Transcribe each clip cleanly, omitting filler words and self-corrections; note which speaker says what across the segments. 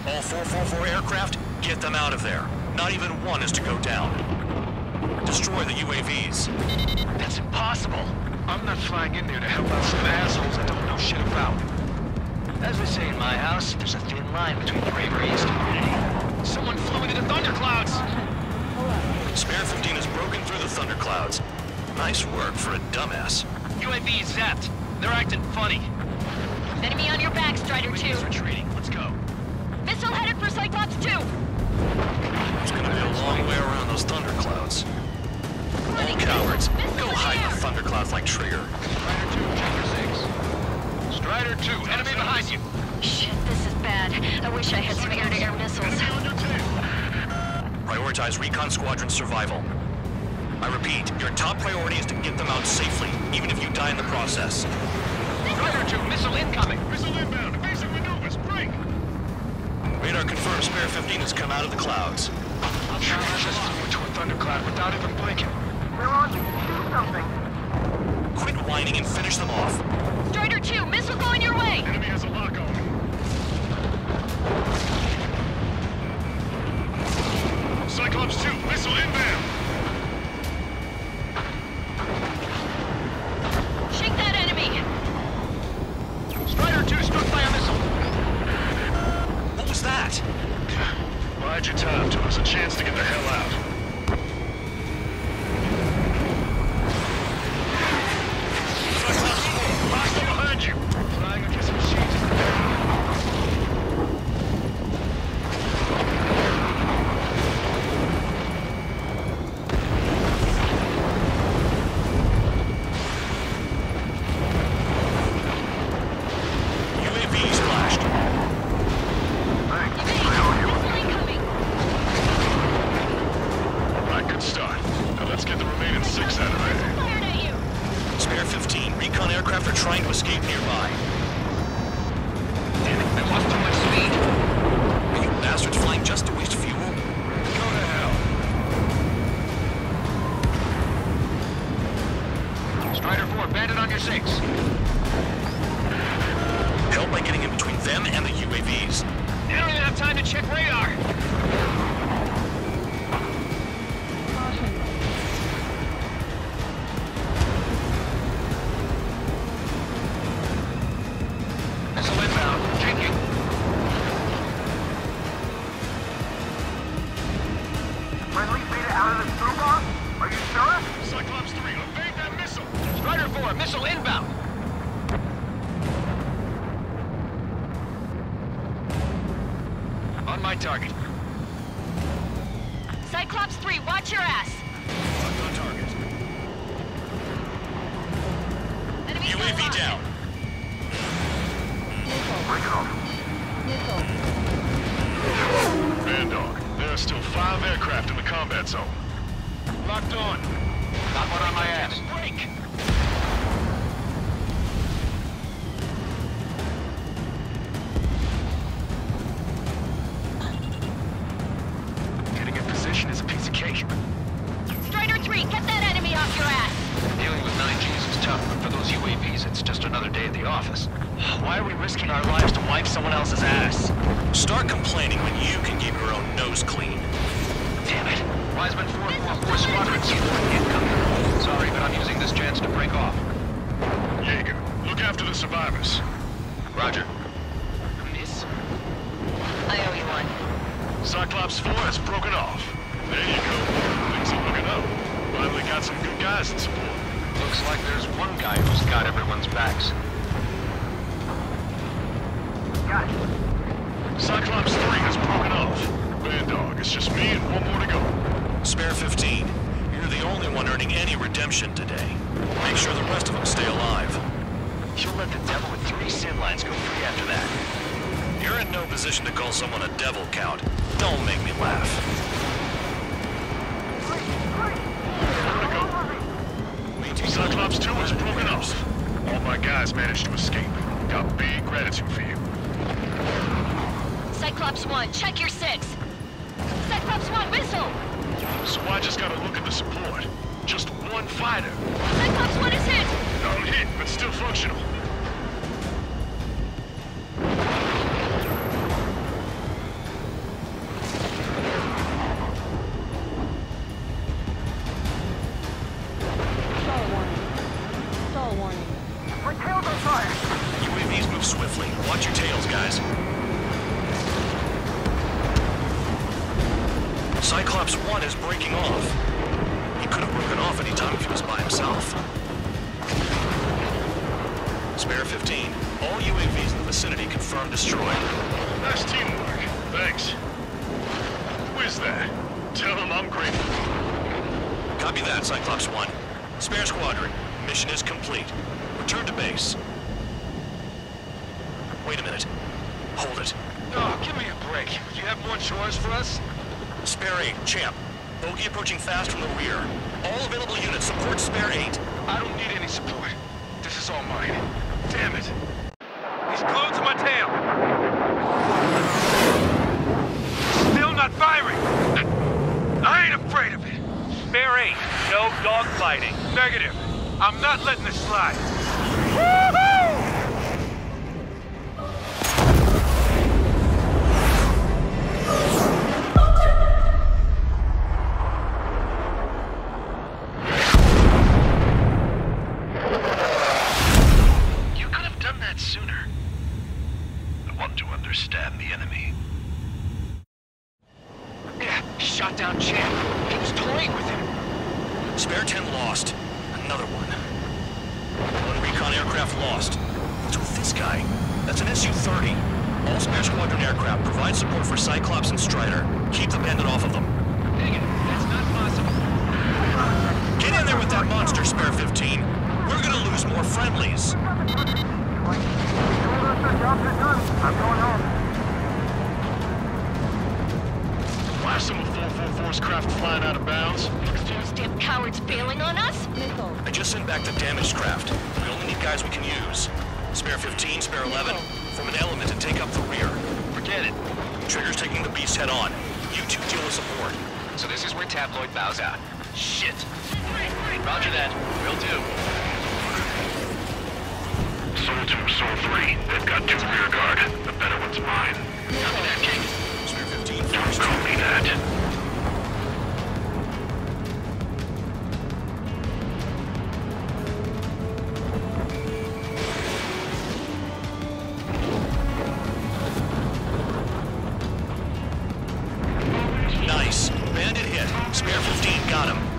Speaker 1: All 444 aircraft, get them out of there. Not even one is to go down. Destroy the UAVs.
Speaker 2: That's impossible. I'm not flying in there to help out some assholes I don't know shit about. As we say in my house, there's a thin line between bravery and stupidity. Someone flew into the thunderclouds!
Speaker 1: Spare 15 has broken through the thunderclouds. Nice work for a dumbass.
Speaker 2: UAV is zapped. They're acting funny.
Speaker 3: Enemy on your back, Strider 2.
Speaker 2: UAV's retreating. Let's go.
Speaker 3: Missile headed for Cyclops 2.
Speaker 1: It's gonna be a long way around those thunderclouds. All cowards, go hide in the thunderclouds like Trigger.
Speaker 2: Strider 2, check your 6. Strider 2, enemy behind you.
Speaker 3: Shit, this is bad. I wish I had some air-to-air missiles.
Speaker 1: Prioritize Recon Squadron survival. I repeat, your top priority is to get them out safely, even if you die in the process.
Speaker 2: Strider 2, missile incoming. Missile inbound. Evasive maneuvers. Break.
Speaker 1: Radar confirms Spare 15 has come out of the clouds.
Speaker 2: I'm sure he just flew into a thundercloud without even blinking.
Speaker 4: They're on me. Do something.
Speaker 1: Quit whining and finish them off.
Speaker 3: Strider 2, missile going your way.
Speaker 2: Enemy has a lock on. Cyclops 2, missile inbound.
Speaker 3: Shake that enemy.
Speaker 2: Strider 2 struck by a missile.
Speaker 1: What was that?
Speaker 2: Bide your time. Took us a chance to get the hell out. Cyclops 4, hostile behind you. Flying against machines.
Speaker 1: UAVs flashed.
Speaker 3: Missile incoming.
Speaker 2: Alright, good start. Now let's get the remaining 6 out of there.
Speaker 3: Fired at you.
Speaker 1: Spare 15, recon aircraft are trying to escape nearby.
Speaker 2: Damn it, I lost too much speed.
Speaker 1: Are you bastards flying just to waste fuel?
Speaker 2: Go to hell. Strider 4, bandit on your 6.
Speaker 1: Help by getting in between them and the UAVs.
Speaker 2: They don't even have time to check radar. Missile inbound. Jinking.
Speaker 4: Friendly beta out of the Stroganoff? Are you sure?
Speaker 2: Cyclops 3, evade that missile. Strider 4, missile inbound. On my target.
Speaker 3: Cyclops 3, watch your ass.
Speaker 1: Locked on target.
Speaker 3: Enemy's got
Speaker 1: UAV
Speaker 3: lock.
Speaker 1: down.
Speaker 4: Break it off.
Speaker 2: Band Dog, there are still 5 aircraft in the combat zone. Locked on. Got one on my ass. Break. Getting in position is a piece of cake.
Speaker 3: Strider 3, get that enemy off your ass.
Speaker 2: Dealing with 9Gs is tough, but for those UAVs, it's just another day at the office. Why are we risking our lives to wipe someone else's ass?
Speaker 1: Start complaining when you can keep your own nose clean.
Speaker 2: Damn it. Wiseman 444 Squadron support incoming. Sorry, but I'm using this chance to break off. Jaeger, look after the survivors. Roger. Miss?
Speaker 3: I owe you one.
Speaker 2: Cyclops 4 has broken off. There you go. Things are looking up. Finally got some good guys in support. Looks like there's one guy who's got everyone's backs.
Speaker 4: Got it.
Speaker 2: Cyclops 3 has broken off. Band Dog, it's just me and one more to go.
Speaker 1: Spare 15, you're the only one earning any redemption today. Make sure the rest of them stay alive.
Speaker 2: You'll let the devil with 3 sin lines go free after that.
Speaker 1: You're in no position to call someone a devil, Count. Don't make me laugh.
Speaker 2: Cyclops 2 has broken off. All my guys managed to escape. Got big gratitude for you.
Speaker 3: Cyclops 1, check your 6. Cyclops 1, missile.
Speaker 2: So I just gotta look at the support. Just one fighter.
Speaker 3: Cyclops 1 is hit.
Speaker 2: Not hit, but still functional.
Speaker 1: Cyclops 1 is breaking off. He could have broken off any time if he was by himself. Spare 15. All UAVs in the vicinity confirmed destroyed.
Speaker 5: Nice teamwork. Thanks. Who is that? Tell him I'm grateful.
Speaker 1: Copy that, Cyclops 1. Spare Squadron. Mission is complete. Return to base. Wait a minute. Hold it.
Speaker 2: Oh, give me a break. You have more chores for us?
Speaker 1: Spare 8, Champ. Bogey approaching fast from the rear. All available units support Spare 8.
Speaker 2: I don't need any support. This is all mine. Damn it. He's glued to my tail. Still not firing. I ain't afraid of it.
Speaker 5: Spare 8, no dogfighting.
Speaker 2: Negative. I'm not letting this slide.
Speaker 5: You could have done that sooner. I want to understand the enemy.
Speaker 2: Yeah, shot down Champ. He was toying with him.
Speaker 1: Spare 10 lost. Another one. One recon aircraft lost. What's with this guy? That's an Su-30. All Spare Squadron aircraft provide support for Cyclops and Strider. Keep the bandit off of them.
Speaker 2: Negative. That's not possible.
Speaker 1: Get in there with that monster, Spare 15. We're gonna lose more friendlies.
Speaker 4: I'm going home.
Speaker 5: Why are some of 444's craft flying out of bounds?
Speaker 3: Those damn cowards bailing on us?
Speaker 1: I just sent back the damaged craft. We only need guys we can use. Spare 15, Spare 11, form an element and take up the rear.
Speaker 2: Forget it.
Speaker 1: Trigger's taking the beast head on. You two deal with support.
Speaker 2: So this is where Tabloid bows out. Shit. Roger that. Will do.
Speaker 5: Soul 2, Soul 3. They've got 2 rear guard. The better one's mine.
Speaker 2: Copy that, King.
Speaker 1: Spare 15
Speaker 5: Don't
Speaker 1: first.
Speaker 5: call me that.
Speaker 1: Nice. Bandit hit. Spare 15 got him.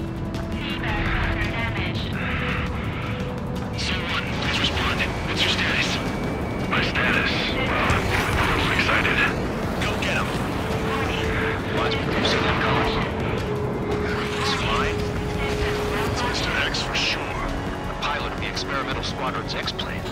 Speaker 5: C1, please respond. What's your status? My status? Well, I'm a little excited.
Speaker 1: Go get him.
Speaker 2: Watch me do some colors.
Speaker 1: He's fine.
Speaker 5: It's Mr. X for sure.
Speaker 2: The pilot of the experimental squadron's X-plane.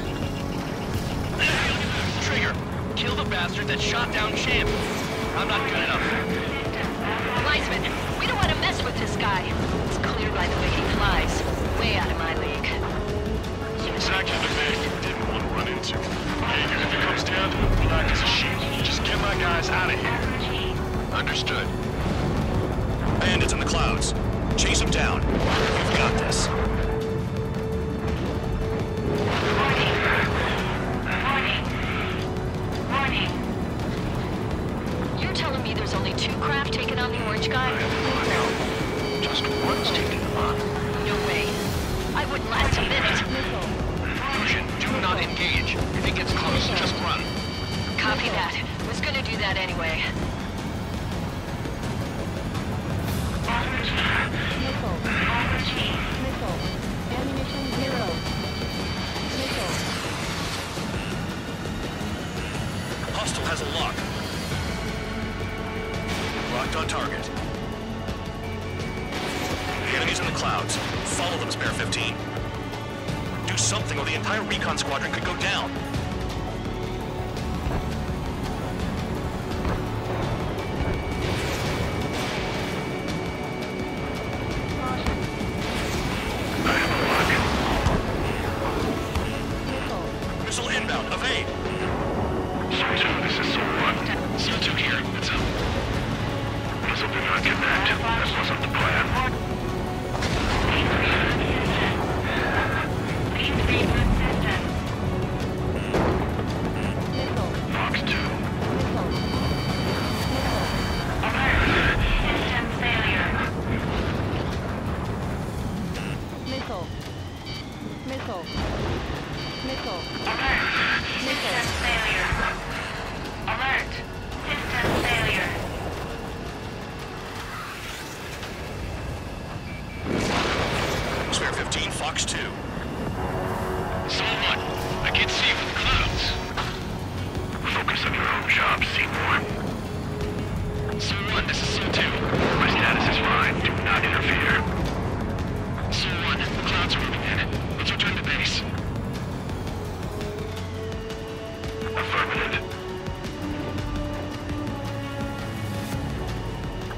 Speaker 1: Trigger, kill the bastard that shot down Champ. I'm not good enough.
Speaker 3: Wiseman, we don't want to mess with this guy. It's clear by the way he flies. Way out of my league.
Speaker 5: It's exactly the man you didn't want to run into. Jaeger, if it comes down to it, we'll act as a shield. Just get my guys out of here.
Speaker 2: Understood.
Speaker 1: Bandits in the clouds. Chase them down. We've got this.
Speaker 3: You're telling me there's only 2 craft taking on the orange guy?
Speaker 2: Just one's taking them on.
Speaker 3: No way. I wouldn't last a minute.
Speaker 2: Fusion, do not engage. If he gets close, just run.
Speaker 3: Copy that. Was gonna do that anyway.
Speaker 1: Hostile has a lock. Locked on target. The enemy's in the clouds. Follow them, Spare 15. Do something or the entire recon squadron could go down. Missile inbound. Evade.
Speaker 5: Soul 2, this is Soul 1. Soul 2 here. It's up. Missile did not connect. That wasn't the plan.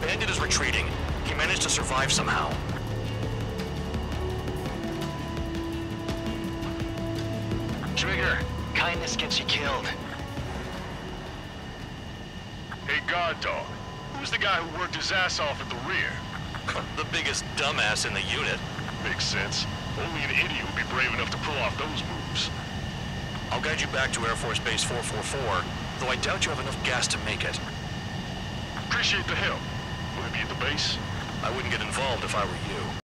Speaker 1: Bandit is retreating. He managed to survive somehow.
Speaker 2: Trigger, kindness gets you killed.
Speaker 5: Hey, guard dog. Who's the guy who worked his ass off at the rear?
Speaker 1: The biggest dumbass in the unit.
Speaker 5: Makes sense. Only an idiot would be brave enough to pull off those moves.
Speaker 1: I'll guide you back to Air Force Base 444, though I doubt you have enough gas to make it.
Speaker 5: Appreciate the help. Will it be at the base?
Speaker 1: I wouldn't get involved if I were you.